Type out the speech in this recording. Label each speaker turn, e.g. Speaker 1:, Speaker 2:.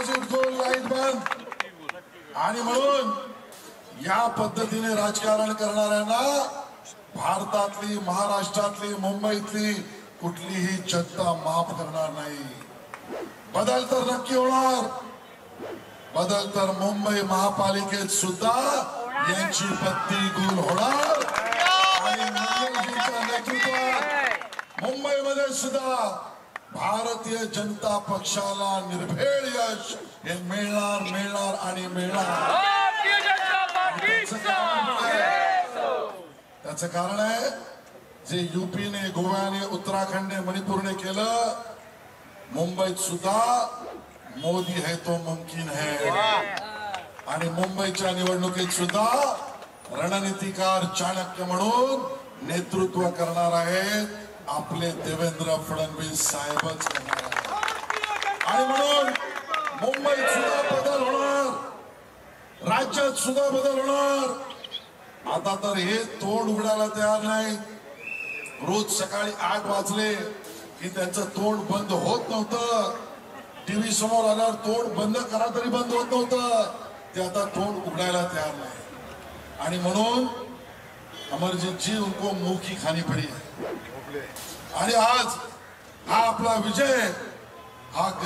Speaker 1: Deposit गोल light बंद आणि म्हणून या पद्धतीने राजकारण करणाऱ्यांना भारतातली महाराष्ट्रातली मुंबईतली कुठलीही जनता माफ करणार नाही। बदल तर नक्की होणार, बदल तर मुंबई महापालिकेत सुद्धा यांची पत्ती गुल होणार आणि मुंबईच्या नेतृत्वात मुंबईमध्ये सुद्धा भारतीय जनता पक्षाला निर्भेळ यश हे मिळणार मिळणार आणि मिळणार। त्याचं कारण आहे जे यूपीने गोव्याने उत्तराखंडने मणिपूरने केलं, मुंबईत सुद्धा मोदी है तो मुमकिन है। आणि मुंबईच्या निवडणुकीत सुद्धा रणनीतिकार चाणक्य म्हणून नेतृत्व करणार आहेत आपले देवेंद्र फडणवीस साहेबच करणार आहेत। आणि म्हणून मुंबईत सुद्धा बदल होणार, राज्यात सुद्धा बदल होणार। आता तर हे तोंड उघडायला तयार नाही। रोज सकाळी 8 वाजले की त्यांचं तोंड बंद होत नव्हतं, टीव्ही समोर आल्यावर तोंड बंद करा तरी बंद होत नव्हतं, ते आता तोंड उघडायला तयार नाही। आणि म्हणून अमरजीत जी उनको मुंह की खानी पड़ी है। आणि आज हा आपला विजय हा